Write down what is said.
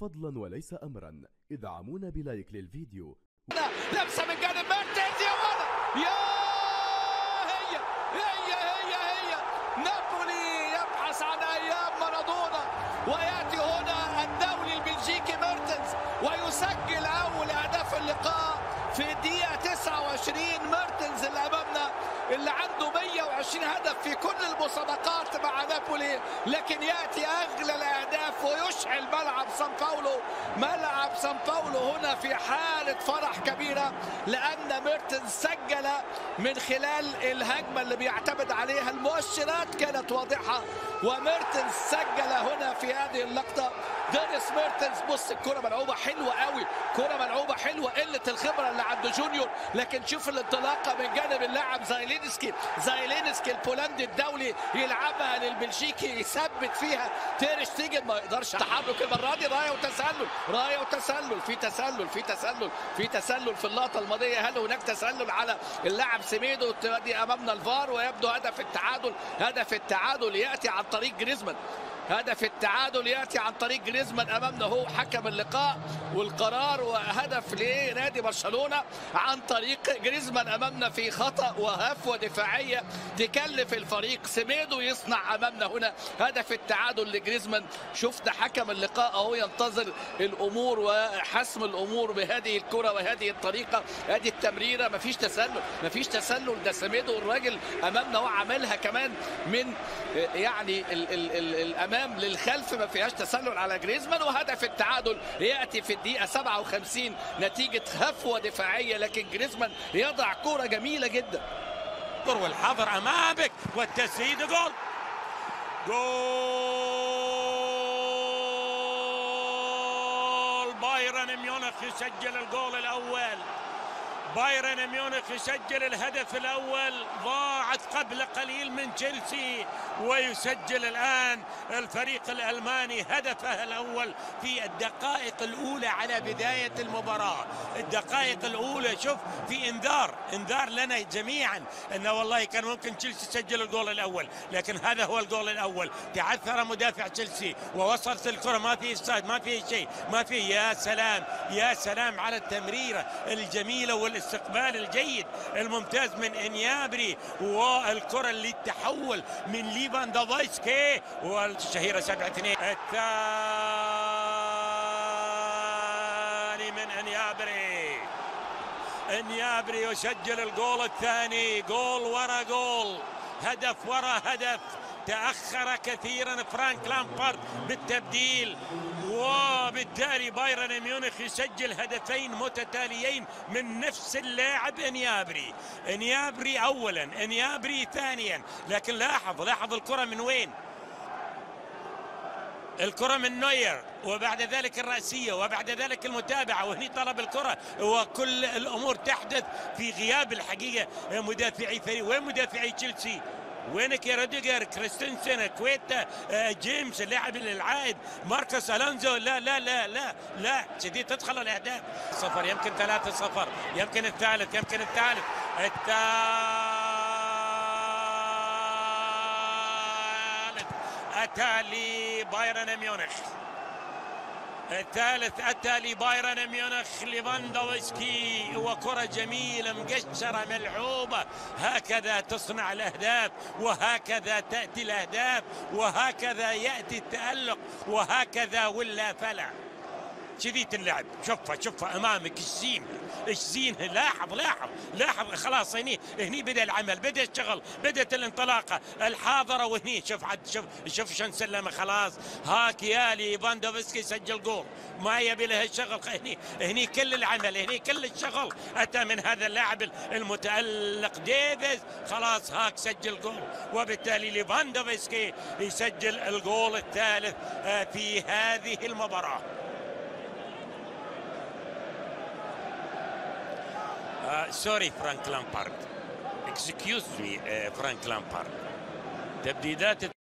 فضلا وليس أمرا ادعمونا بلايك للفيديو. لمسة من جانب ميرتنز يا ولد يا هي نابولي يبحث عن أيام مارادونا، ويأتي هنا الدولي البلجيكي ميرتنز ويسجل أول أهداف اللقاء في الدقيقة 29. ميرتنز اللي أمامنا اللي عنده 120 هدف في كل المسابقات مع نابولي، لكن يأتي أغلى الأهداف ويشعل ملعب سان باولو هنا في حالة فرح كبيرة، لأن ميرتنز سجل من خلال الهجمة اللي بيعتمد عليها. المؤشرات كانت واضحة وميرتنز سجل هنا في هذه اللقطة. دينيس ميرتنز، بص الكرة ملعوبة حلوة قوي، كرة ملعوبة حلوة، قلة الخبرة اللي عند جونيور، لكن شوف الانطلاقة من جانب اللاعب زايلينسكي البولندي الدولي يلعبها للبلجيكي يثبت فيها تير شتيجن، ما يقدرش تحرك المرة دي. راية وتسلل في تسلل في اللقطة الماضية. هل هناك تسلل على اللاعب سيميدو؟ دي أمامنا الفار، ويبدو هدف التعادل يأتي عن طريق جريزمان. امامنا هو حكم اللقاء والقرار، وهدف لنادي برشلونة عن طريق جريزمان امامنا في خطأ وهفوة دفاعية تكلف الفريق. سيميدو يصنع امامنا هنا هدف التعادل لجريزمان. شفنا حكم اللقاء اهو ينتظر الامور وحسم الامور بهذه الكرة وهذه الطريقة. هذه التمريرة مفيش تسلل، ده سيميدو الراجل امامنا هو عملها كمان من يعني الامام للخلف، ما فيهاش تسلل على جريزمان. وهدف التعادل ياتي في الدقيقه 57 نتيجه هفوه دفاعيه، لكن جريزمان يضع كره جميله جدا. والحظر امامك والتسديد، جول بايرن ميونخ يسجل الجول الاول. بايرن ميونخ يسجل الهدف الأول، ضاعت قبل قليل من تشيلسي، ويسجل الآن الفريق الألماني هدفه الأول في الدقائق الأولى على بداية المباراة. الدقائق الأولى شوف في إنذار لنا جميعا أنه والله كان ممكن تشيلسي يسجل الجول الأول، لكن هذا هو الجول الأول. تعثر مدافع تشيلسي ووصلت الكرة، ما في إفساد، ما في شيء، ما في. يا سلام على التمريرة الجميلة والاستقبال الجيد الممتاز من انيابري، والكرة اللي تحول من ليفاندوفسكي، والشهيرة 7-2. الثاني من انيابري يسجل الجول الثاني، جول ورا جول، هدف ورا هدف. تأخر كثيرا فرانك لامبارد بالتبديل، وبالتالي بايرن ميونخ يسجل هدفين متتاليين من نفس اللاعب انيابري اولا، انيابري ثانيا. لكن لاحظ الكرة من وين؟ الكرة من نوير، وبعد ذلك الرأسية، وبعد ذلك المتابعة، وهني طلب الكرة، وكل الأمور تحدث في غياب الحقيقة مدافعي فريق. وين مدافعي تشيلسي؟ وينك يا روديجر، كريستنسن، كويتا، جيمس اللاعب العائد، ماركوس الونزو؟ لا شديد تدخل الاهداف. صفر، يمكن 3-0، يمكن الثالث. اتى لبايرن ميونخ، الثالث اتى لبايرن ميونخ. ليفاندوفسكي، وكرة جميلة مقشرة ملعوبة. هكذا تصنع الاهداف، وهكذا تاتي الاهداف، وهكذا ياتي التألق، وهكذا ولا فلا. شديد اللعب، شوفها امامك الزين. لاحظ خلاص. هني بدا العمل، بدا الشغل، بدت الانطلاقه الحاضره. وهني شوف شلون سلمه خلاص. هاك يا ليفاندوفسكي سجل جول، ما يبي له الشغل. هني كل العمل، هني كل الشغل اتى من هذا اللاعب المتألق ديفيز. خلاص هاك سجل جول، وبالتالي ليفاندوفسكي يسجل الجول الثالث في هذه المباراه. سوري فرانك لامبارد، اكسكيوز مي فرانك لامبارد. تبديدات